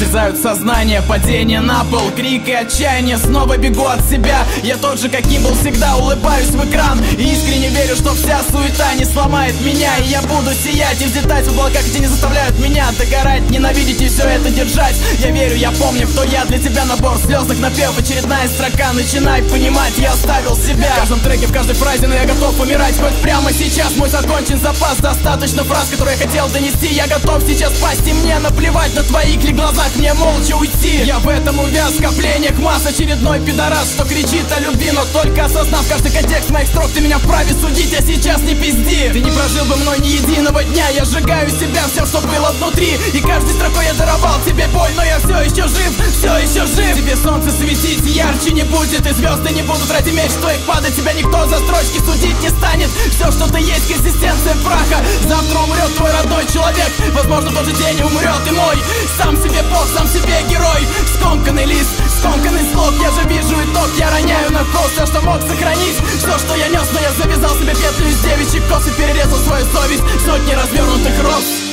исчезают сознание, падение на пол, крик и отчаяние. Снова бегу от себя, я тот же, каким был всегда. Улыбаюсь в экран и искренне верю, что вся суета не сломает меня. И я буду сиять и взлетать в облаках, где не заставляют меня догорать, ненавидеть и все это держать. Я верю, я помню, кто я. Для тебя набор слезных напев, очередная строка. Начинай понимать, я оставил себя в каждом треке, в каждой фразе, но я готов умирать хоть прямо сейчас. Мой закончен запас, достаточно фраз, которые я хотел донести. Я готов сейчас пасть, и мне наплевать на твоих ли глазах, мне молча уйти. Я в этом увяз, в скоплениях масс. Очередной пидорас, что кричит о любви, но только осознав каждый контекст моих строк, ты меня вправе судить, а сейчас не пизди. Ты не прожил бы мной ни единого дня. Я сжигаю себя, все, что было внутри, и каждой строкой я даровал тебе боль. Но я все еще жив, все еще жив. Тебе солнце светить ярче не будет, и звезды не будут ради меч, что их падать. Тебя никто за строчки судить не станет. Все, что ты есть, консистенция праха. Завтра умрет твой родной человек, возможно, в тот же день умрет и мой. Сам себе бог, сам себе герой. Скомканный лист, скомканный слог. Я же вижу итог, я роняю на кол все, что мог сохранить, все, что я нес. Но я завязал себе петлю из девичьих кос и перерезал свою совесть сотни развернутых роз.